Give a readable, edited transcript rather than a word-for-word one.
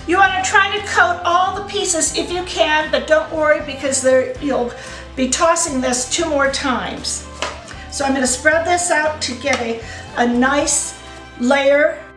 You want to try to coat all the pieces if you can, but don't worry because you'll be tossing this 2 more times. So I'm going to spread this out to get a nice layer